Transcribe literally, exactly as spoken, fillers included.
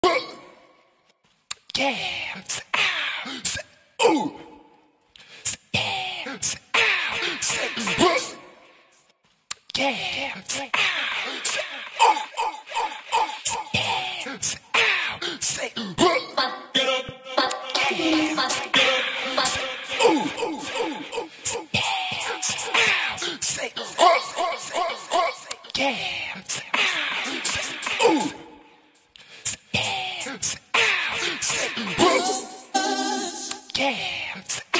Yeah, say, ow, say, ooh. Say, yeah, say, ow, say, ooh. Yeah, say, ow, say, ooh, ooh, ooh, ooh. Yeah, say, ow, say, ooh. Get up, yeah, say, ow, say, ooh, ooh, ooh, ooh. Yeah, say, ow, say, ooh, ooh, ooh, ooh. Yeah, say, ow, say, ooh. Yeah, say, ow, say, ooh. Yeah.